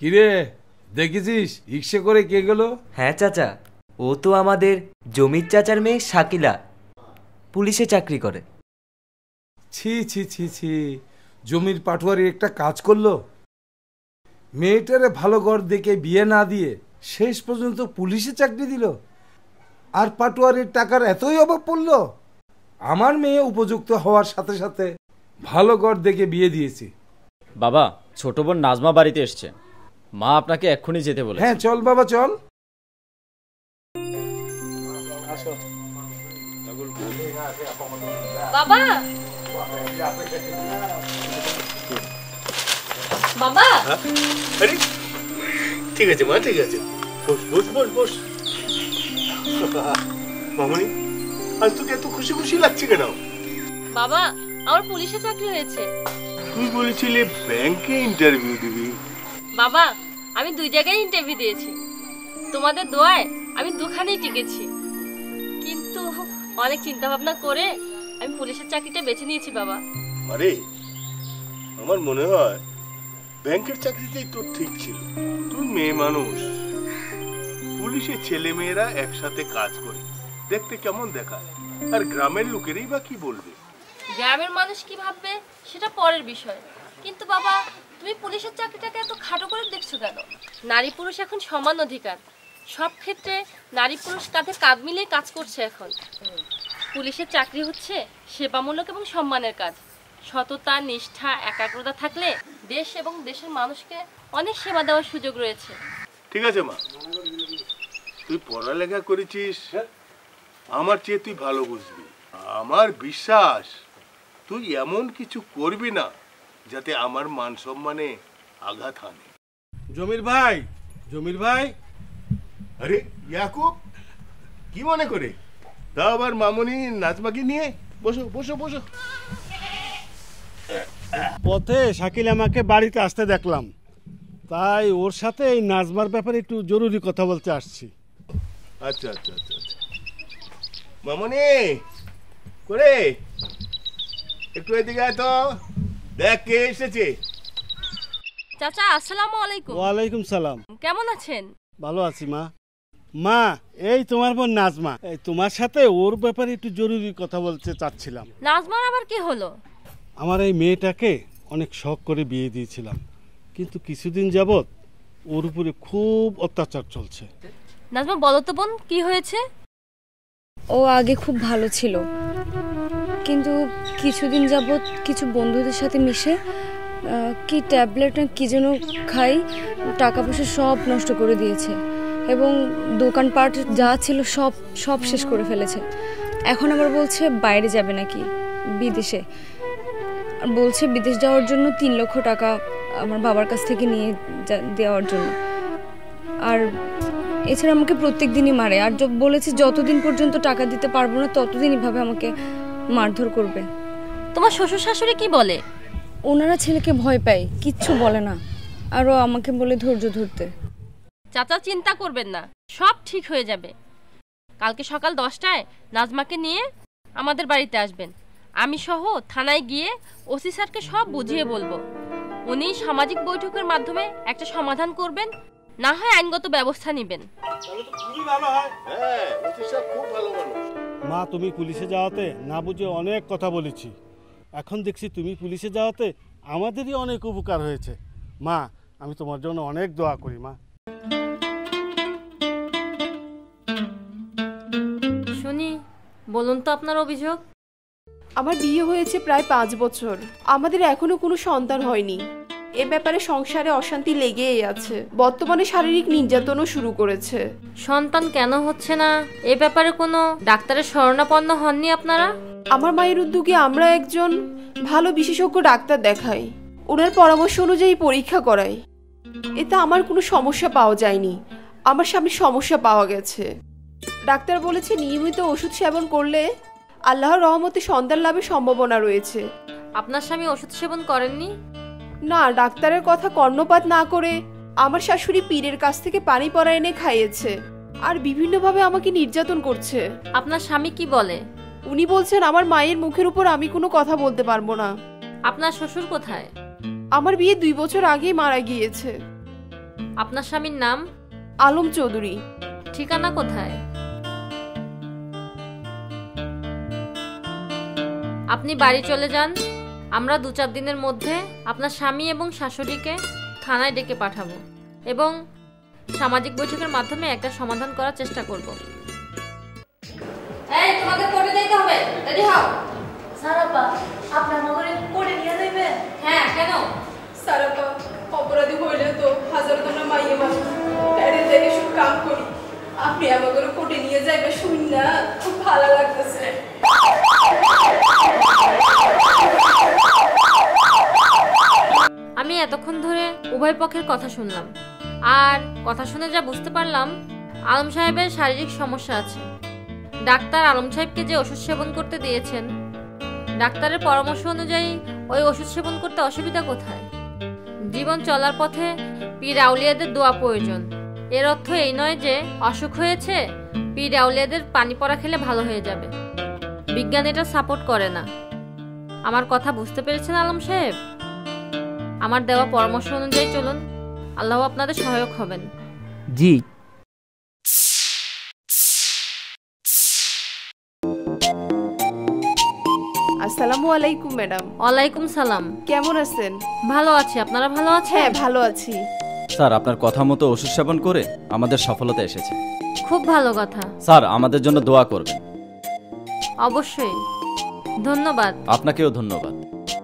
কিরে দেখেছিস রিক্সা করে কে গেল? হ্যাঁ চাচা, ও তো আমাদের জমির চাচার মেয়ে শাকিলা, পুলিশে চাকরি করে। ছি ছি ছি ছি, জমির পাটুয়ারি একটা কাজ করলো। মেয়েটারে ভালো ঘর দেখে বিয়ে না দিয়ে শেষ পর্যন্ত পুলিশে চাকরি দিল। আর পাটুয়ারির টাকার এতই অভাব পড়লো। আমার মেয়ে উপযুক্ত হওয়ার সাথে সাথে ভালো ঘর দেখে বিয়ে দিয়েছি। বাবা, ছোট বোন নাজমা বাড়িতে এসছে, মা আপনাকে এক্ষুনি যেতে বলে। হ্যাঁ চল বাবা চল। বাবা বাবা, আরে ঠিক আছে মা, ঠিক আছে, বস বস বস বস। মামনি, আজ তোকে এত খুশি খুশি লাগছে কেন? বাবা আমার পুলিশে চাকরি হয়েছে। তুই বলেছিলে ব্যাংকে ইন্টারভিউ দিবি। বাবা আমি 2 জায়গায় ইন্টারভিউ দিয়েছি, তোমাদের দোয়ায় আমি দুখানেই টিকেছি। কিন্তু অনেক চিন্তা ভাবনা করে আমি পুলিশের চাকরিটা বেছে নিয়েছি বাবা। আরে আমার মনে হয় ব্যাংকের চাকরিতেই তোর ঠিক ছিল। তুই মেয়ে মানুষ, পুলিশের ছেলে মেয়েরা একসাথে কাজ করে দেখতে কেমন দেখায়, আর গ্রামের লোকেরই বা কি বলবে? গ্রামের মানুষ কি ভাববে সেটা পরের বিষয়। কিন্তু বাবা তুমি পুলিশের চাকরিটাকে এত খাটো করে দেখছো কেন? নারী পুরুষ এখন সমান অধিকার, সব ক্ষেত্রে নারী পুরুষ কাঁধে কাঁধ মিলিয়ে কাজ করছে এখন। পুলিশের চাকরি হচ্ছে সেবামূলক এবং সম্মানের কাজ। সততা, নিষ্ঠা, একাগ্রতা থাকলে দেশ এবং দেশের মানুষকে অনেক সেবা দেওয়ার সুযোগ রয়েছে। ঠিক আছে মা, তুই পড়ালেখা করেছিস, আমার চেয়ে তুই ভালো বুঝবি। আমার বিশ্বাস তুই এমন কিছু করবি না যাতে আমার মান সম্মানে আঘাত হানে। জমির ভাই, জমির ভাই। আরে ইয়াকুব, কি মনে করে? তা আবার মামনি নাজমাকে নিয়ে বসো বসো বসো। পথে শাকিল আমাকে বাড়িতে আসতে দেখলাম, তাই ওর সাথে এই নাজমার ব্যাপারে একটু জরুরি কথা বলতে আসছি। আচ্ছা আচ্ছা আচ্ছা আচ্ছা, মামনি করে একটু এদিকে আয় তো, দেখ কে এসেছে। চাচা আসসালামু আলাইকুম। ওয়ালাইকুম সালাম। কেমন আছেন? ভালো আছি মা। মা, এই তোমার বোন নাজমা, এই তোমার সাথে ওর ব্যাপারে একটু জরুরি কথা বলতে চাচ্ছিলাম। নাজমার আবার কি হলো? আমার এই মেয়েটাকে অনেক শখ করে বিয়ে দিয়েছিলাম, কিন্তু কিছুদিন যাবৎ ওর উপরে খুব অত্যাচার চলছে। নাজমা বলো তো বোন, কি হয়েছে? ও আগে খুব ভালো ছিল, কিন্তু কিছুদিন যাবৎ কিছু বন্ধুদের সাথে মিশে কি ট্যাবলেট না কি যেন খাই, টাকা পয়সা সব নষ্ট করে দিয়েছে এবং দোকানপাট যা ছিল সব সব শেষ করে ফেলেছে। এখন আবার বলছে বাইরে যাবে নাকি, বিদেশে। বলছে বিদেশ যাওয়ার জন্য 3 লক্ষ টাকা আমার বাবার কাছ থেকে নিয়ে দেওয়ার জন্য। আর এছাড়া আমাকে প্রত্যেক দিনই মারে, আর বলেছে যতদিন পর্যন্ত টাকা দিতে পারবো না ততদিন এভাবে আমাকে মারধর করবে। তোমার শ্বশুর শাশুড়ি কি বলে? ওনারা ছেলেকে ভয় পায়, কিচ্ছু বলে না, আরও আমাকে বলে ধৈর্য ধরতে। চাচা চিন্তা করবেন না, সব ঠিক হয়ে যাবে। কালকে সকাল 10টায় নাজমাকে নিয়ে আমাদের বাড়িতে আসবেন। আমি সহ থানায় গিয়ে ওসি স্যারকে সব বুঝিয়ে বলবো। উনি সামাজিক বৈঠকের মাধ্যমে একটা সমাধান করবেন, না হয় আইনগত ব্যবস্থা নেবেন। মা, তুমি পুলিশে যাওয়াতে না বুঝে অনেক কথা বলেছি, এখন দেখছি তুমি পুলিশে যাওয়াতে আমাদেরই অনেক উপকার হয়েছে। মা, আমি তোমার জন্য অনেক দোয়া করি মা। শুনি, বলুন তো আপনার অভিযোগ। আমার বিয়ে হয়েছে প্রায় 5 বছর, আমাদের এখনো কোনো সন্তান হয়নি। এ ব্যাপারে সংসারে অশান্তি লেগেই আছে, বর্তমানে শারীরিক নির্যাতনও শুরু করেছে। সন্তান কেন হচ্ছে না এ ব্যাপারে কোনো ডাক্তারের শরণাপন্ন হননি আপনারা? আমার মায়ের উদ্যোগে আমরা একজন ভালো বিশেষজ্ঞ ডাক্তার দেখাই, ওনার পরামর্শ অনুযায়ী পরীক্ষা করাই। এতে আমার কোনো সমস্যা পাওয়া যায়নি, আমার স্বামীর সমস্যা পাওয়া গেছে। ডাক্তার বলেছে নিয়মিত ওষুধ সেবন করলে আল্লাহর রহমতে সন্তান লাভের সম্ভাবনা রয়েছে। আপনার স্বামী ওষুধ সেবন করেননি? না, ডাক্তারের কথা কর্ণপাত না করে আমার শাশুড়ি পীরের কাছ থেকে পানি পড়া এনে খাইয়েছে, আর বিভিন্নভাবে আমাকে নির্যাতন করছে। আপনার স্বামী কি বলে? উনি বলছেন আমার মায়ের মুখের উপর আমি কোনো কথা বলতে পারবো না। আপনার শ্বশুর কোথায়? আমার বিয়ে 2 বছর আগেই মারা গিয়েছে। আপনার স্বামীর নাম? আলম চৌধুরী। ঠিকানা কোথায়? আপনি বাড়ি চলে যান। আমরা 2-4 দিনের মধ্যে আপনার স্বামী এবং শাশুড়িকে থানায় ডেকে পাঠাবো এবং সামাজিক বৈঠকের মাধ্যমে একটা সমাধান করার চেষ্টা করব। এই, তোমাকে কোর্টে যেতে হবে, রেডি হও। স্যার আপা, আপনি আমাকে কোর্টে নিয়ে যাবেন? হ্যাঁ, কেন? সারাপা, অপরাধী হইলে তো হাজার তোমরা মাইয়ে মানুষ প্যাডেল দেখে সব কাম করি। আপনি আমাকে কোর্টে নিয়ে যাইবে শুন না, খুব ভালো লাগতেছে। আমি এতক্ষণ ধরে উভয় পক্ষের কথা শুনলাম, আর কথা শুনে যা বুঝতে পারলাম আলম সাহেবের শারীরিক সমস্যা আছে। ডাক্তার আলম সাহেবকে যে ওষুধ সেবন করতে দিয়েছেন, ডাক্তারের পরামর্শ অনুযায়ী ওই ওষুধ সেবন করতে অসুবিধা কোথায়? জীবন চলার পথে পীর আউলিয়াদের দোয়া প্রয়োজন। এর অর্থ এই নয় যে অসুখ হয়েছে পীর আউলিয়াদের পানি পড়া খেলে ভালো হয়ে যাবে। বিজ্ঞান এটা সাপোর্ট করে না। আমার কথা বুঝতে পেরেছেন আলম সাহেব? আমার দেওয়া পরামর্শ অনুযায়ী চলুন, আল্লাহ আপনাদের সহায়ক হবেন। জি। আসসালামু আলাইকুম ম্যাডাম। ওয়ালাইকুম সালাম। কেমন আছেন? ভালো আছি, আপনারা ভালো আছেন? হ্যাঁ, ভালো আছি। স্যার, আপনার কথা মতো ওষুধ সেবন করে আমাদের সফলতা এসেছে। খুব ভালো কথা। স্যার, আমাদের জন্য দোয়া করবেন। অবশ্যই। ধন্যবাদ। আপনাকেও ধন্যবাদ।